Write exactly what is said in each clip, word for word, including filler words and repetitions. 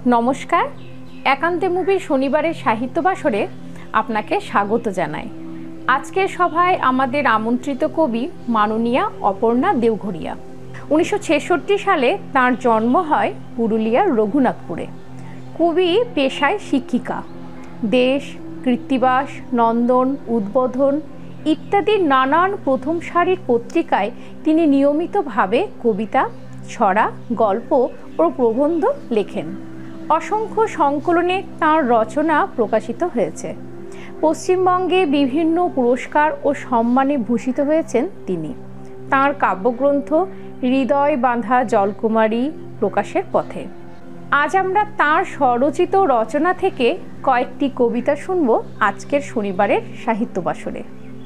নমস্কার, একান্তে মুভির শনিবারের সাহিত্য বাসরে আপনাকে স্বাগত জানাই। আজকের সভায় আমাদের আমন্ত্রিত কবি মাননীয়া অপর্ণা দেওঘরিয়া। উনিশশো ছেষট্টি সালে তাঁর জন্ম হয় পুরুলিয়ার রঘুনাথপুরে। কবি পেশায় শিক্ষিকা। দেশ, কৃত্তিবাস, নন্দন, উদ্বোধন ইত্যাদি নানান প্রথম সারির পত্রিকায় তিনি নিয়মিতভাবে কবিতা, ছড়া, গল্প ও প্রবন্ধ লেখেন। অসংখ্য সংকলনে তাঁর রচনা প্রকাশিত হয়েছে। পশ্চিমবঙ্গে বিভিন্ন পুরস্কার ও সম্মানে ভূষিত হয়েছেন তিনি। তাঁর কাব্যগ্রন্থ হৃদয় বাঁধা জলকুমারী প্রকাশের পথে। আজ আমরা তাঁর স্বরচিত রচনা থেকে কয়েকটি কবিতা শুনব আজকের শনিবারের সাহিত্য বাসরে।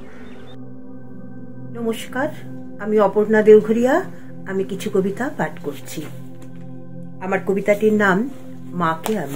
নমস্কার, আমি অপর্ণা দেওঘরিয়া। আমি কিছু কবিতা পাঠ করছি। আমার কবিতাটির নাম মাকে আমি।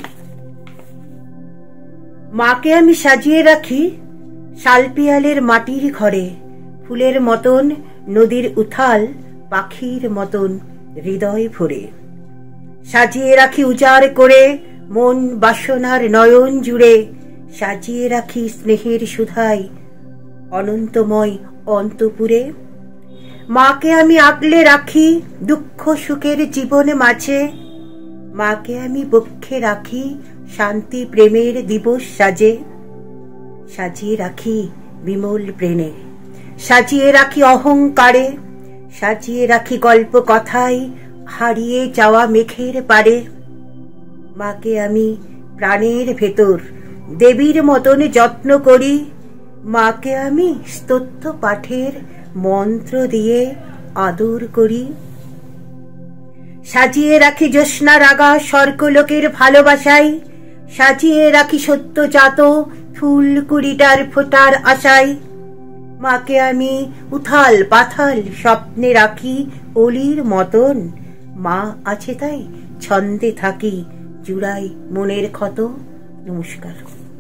মাকে আমি সাজিয়ে রাখি শালপিয়ালের মাটির ঘরে, ফুলের মতন নদীর উথাল, পাখির মতন হৃদয় ভরে। সাজিয়ে রাখি উজাড় করে মন বাসনার নয়ন জুড়ে, সাজিয়ে রাখি স্নেহের সুধায় অনন্তময় অন্তপুরে। মাকে আমি আগলে রাখি দুঃখ সুখের জীবনে মাঝে, মাকে আমি বক্ষে রাখি শান্তি প্রেমের দিবস সাজে। সাজিয়ে রাখি বিমল প্রেমে, সাজিয়ে রাখি অহংকারে, সাজিয়ে রাখি গল্প কথায় হারিয়ে যাওয়া মেঘের পারে। মাকে আমি প্রাণের ভেতর দেবীর মতন যত্ন করি, মাকে আমি স্তোত্র পাঠের মন্ত্র দিয়ে আদর করি। সাজিয়ে রাখি জ্যোৎস্না রাগা স্বর্গলোকের ভালোবাসায়, সাজিয়ে রাখি সত্যজাত ফুল কুড়িটার ফোটার আশায়। মাকে আমি উথাল পাথাল স্বপ্নে রাখি অলির মতন, মা আছে তাই ছন্দে থাকি জুড়াই মনের ক্ষত। নমস্কার।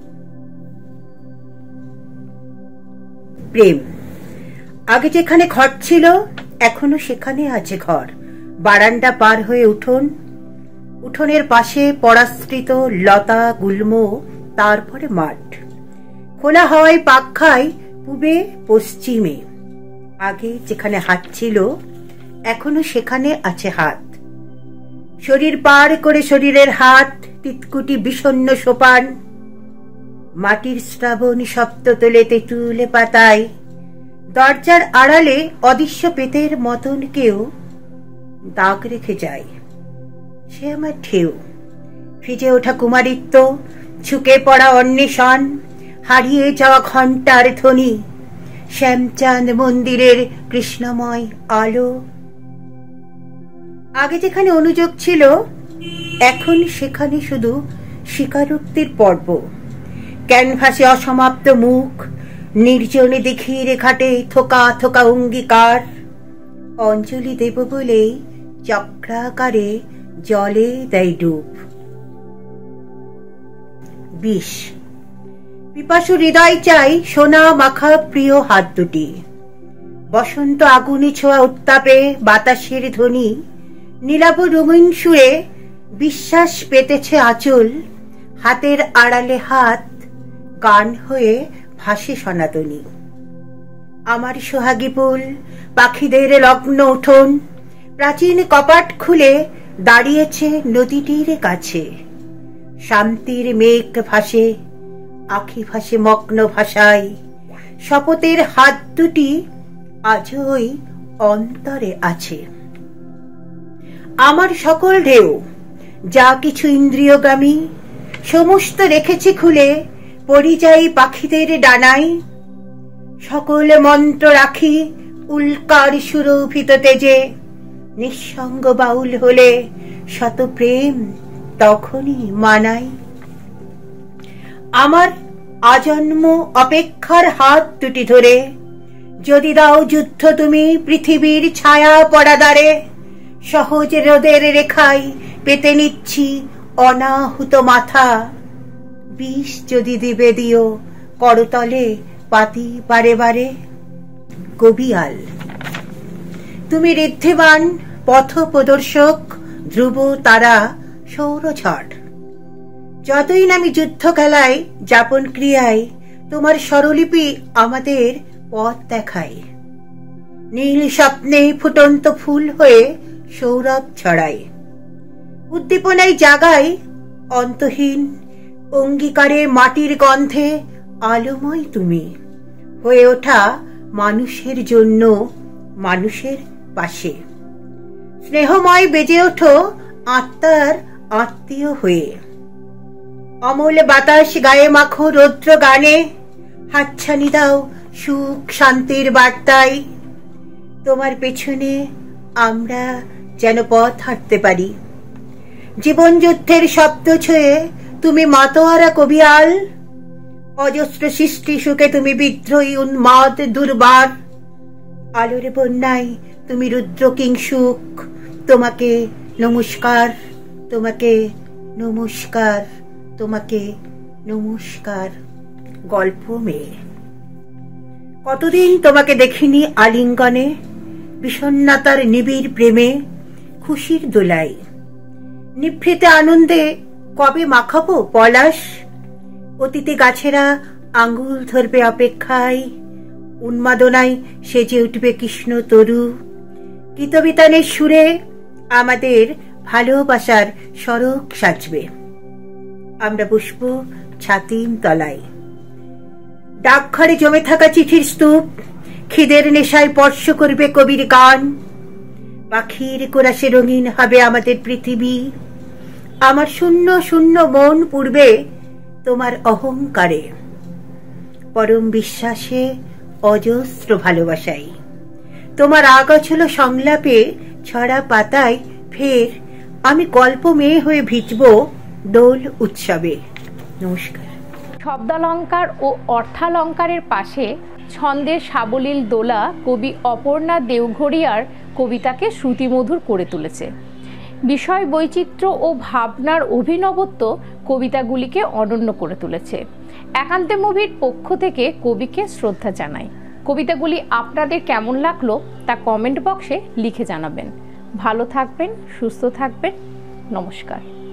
প্রেম। আগে যেখানে ঘর ছিল এখনো সেখানে আছে ঘর। বারান্দা পার হয়ে উঠোন, উঠোনের পাশে পরাশ্রিত লতা গুল্ম, তারপরে মাঠ। খোলা হাওয়ায় পাক খায় পূবে পশ্চিমে। আগে যেখানে হাত ছিল এখনো সেখানে আছে হাত। শরীর পার করে শরীরের হাত, তিতকুটি বিষণ্ণ সোপান। মাটির শ্রাবণ শব্দ তোলে তেঁতুলে পাতায়। দরজার আড়ালে অদৃশ্য পেতের মতন কেউ দাগ রেখে যায়। সে আমার ঢেউ, ভিজে ওঠা কুমারিত্ব, ঝুঁকে পড়া অন্বেষণ, হারিয়ে যাওয়া ঘণ্টার ধ্বনি, শ্যামচাঁদ মন্দিরের কৃষ্ণময় আলো। আগে যেখানে অনুযোগ ছিল এখন সেখানে শুধু স্বীকারোক্তির পর্ব। ক্যানভাসে অসমাপ্ত মুখ, নির্জনে দিঘির ঘাটে থোকা থোকা অঙ্গীকার। অঞ্জলি দেব বলেই চক্রাকারে জলে দেয় ডুব। বিষ। পিপাসু হৃদয় চাই সোনা মাখা প্রিয় হাত দুটি। বসন্ত আগুনে ছোঁয়া উত্তাপে বাতাসের ধ্বনি, নীলাভ রঙিন সুরে বিশ্বাস পেতেছে আঁচল। হাতের আড়ালে হাত, গান হয়ে ভাসে সনাতনী। আমার সোহাগী ফুল, পাখিদের লগ্ন উঠোন, প্রাচীন কপাট খুলে দাঁড়িয়েছে নদীটির কাছে। শান্তির মেঘ ভাসে, আখি ভাসে মগ্ন ভাষায়। শপথের হাত দুটি আজই অন্তরে আছে। আমার সকল ঢেউ, যা কিছু ইন্দ্রিয়গামী, সমস্ত রেখেছি খুলে পরিযায়ী পাখিদের ডানায়। সকল মন্ত্র রাখি উল্কার সুরভিত তেজে, নিঃসঙ্গ বাউল হলে শত প্রেম তখনই মানাই। আমার আজন্ম অপেক্ষার হাত দুটি ধরে যদি দাও যুদ্ধ তুমি পৃথিবীর ছায়া পড়াদারে। সহজ রোদের রেখায় পেতে নিচ্ছি অনাহুত মাথা। বিষ যদি দিবে দিও করতলে পাতি বারে বারে। কবিয়াল। তুমি ঋদ্ধিমান পথ প্রদর্শক, ধ্রুব তারা, সৌরঝড়। যতই নামি যুদ্ধ খেলায় যাপন ক্রিয়ায় তোমার স্বরলিপি আমাদের পথ দেখায়। নীল স্বপ্নে ফুটন্ত ফুল হয়ে সৌরভ ছড়ায়, উদ্দীপনায় জাগায় অন্তহীন অঙ্গীকারে মাটির গন্ধে আলোময় তুমি হয়ে ওঠা মানুষের জন্য মানুষের পাশে। স্নেহময় বেজে ওঠো আত্মার আত্মীয় হয়ে, অমূল বাতাস গায়ে মাখো রৌদ্র গানে, হাতছানি দাও সুখ শান্তির বার্তায়। তোমার পেছনে আমরা যেন পথ হাঁটতে পারি, জীবন যুদ্ধের শব্দ ছুঁয়ে তুমি মাতোয়ারা কবিয়াল। অজস্র সৃষ্টি সুখে তুমি বিদ্রোহী উন্মাদ দুর্বার, আলোর বন্যায় তুমি রুদ্র কিংসুক। তোমাকে নমস্কার, তোমাকে নমস্কার, তোমাকে নমস্কার। গল্প মেয়ে। কতদিন তোমাকে দেখিনি আলিঙ্গনে, বিষণ্ণতার নিবিড় প্রেমে, খুশির দোলাই। নিভৃতে আনন্দে কবে মাখাবো পলাশ, অতীতে গাছেরা আঙ্গুল ধরবে অপেক্ষায়। উন্মাদনায় সেজে উঠবে কৃষ্ণ তরু, গীতবিতানের সুরে আমাদের ভালোবাসার সড়ক সাজবে। আমরা বসবো ছাতিম তলায়, ডাকঘরে জমে থাকা চিঠির স্তূপ খিদের নেশায় স্পর্শ করবে কবির গান। পাখির কোরাসে রঙিন হবে আমাদের পৃথিবী, আমার শূন্য শূন্য মন পূর্বে তোমার অহংকারে। পরম বিশ্বাসে অজস্র ভালোবাসাই তোমার আগাছল সংলাপে ছড়া পাতায় ফের আমি গল্প মেয়ে হয়ে ভিজব দোল উৎসবে। নমস্কার। শব্দালঙ্কার ও অর্থালঙ্কারের পাশে ছন্দের সাবলীল দোলা কবি অপর্ণা দেওঘরিয়ার কবিতাকে শ্রুতিমধুর করে তুলেছে। বিষয় বৈচিত্র্য ও ভাবনার অভিনবত্ব কবিতাগুলিকে অনন্য করে তুলেছে। একান্তে মুভির পক্ষ থেকে কবিকে শ্রদ্ধা জানাই। কবিতাগুলি আপনাদের কেমন লাগলো তা কমেন্ট বক্সে লিখে জানাবেন। ভালো থাকবেন, সুস্থ থাকবেন। নমস্কার।